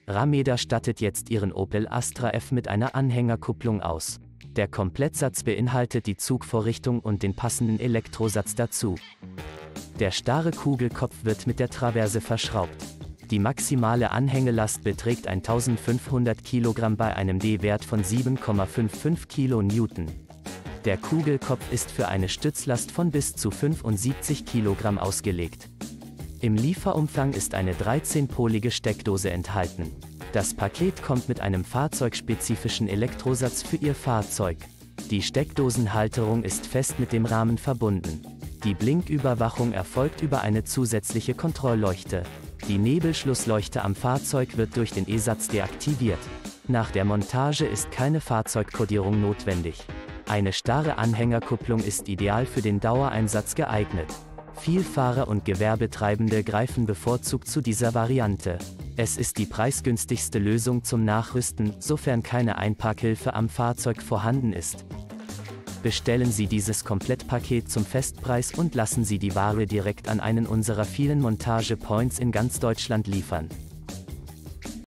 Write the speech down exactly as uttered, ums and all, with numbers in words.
Rameda stattet jetzt ihren Opel Astra F mit einer Anhängerkupplung aus. Der Komplettsatz beinhaltet die Zugvorrichtung und den passenden Elektrosatz dazu. Der starre Kugelkopf wird mit der Traverse verschraubt. Die maximale Anhängelast beträgt eintausendfünfhundert Kilogramm bei einem D-Wert von sieben Komma fünfundfünfzig Kilonewton. Der Kugelkopf ist für eine Stützlast von bis zu fünfundsiebzig Kilogramm ausgelegt. Im Lieferumfang ist eine dreizehnpolige Steckdose enthalten. Das Paket kommt mit einem fahrzeugspezifischen Elektrosatz für Ihr Fahrzeug. Die Steckdosenhalterung ist fest mit dem Rahmen verbunden. Die Blinküberwachung erfolgt über eine zusätzliche Kontrollleuchte. Die Nebelschlussleuchte am Fahrzeug wird durch den E-Satz deaktiviert. Nach der Montage ist keine Fahrzeugkodierung notwendig. Eine starre Anhängerkupplung ist ideal für den Dauereinsatz geeignet. Vielfahrer und Gewerbetreibende greifen bevorzugt zu dieser Variante. Es ist die preisgünstigste Lösung zum Nachrüsten, sofern keine Einparkhilfe am Fahrzeug vorhanden ist. Bestellen Sie dieses Komplettpaket zum Festpreis und lassen Sie die Ware direkt an einen unserer vielen Montage-Points in ganz Deutschland liefern.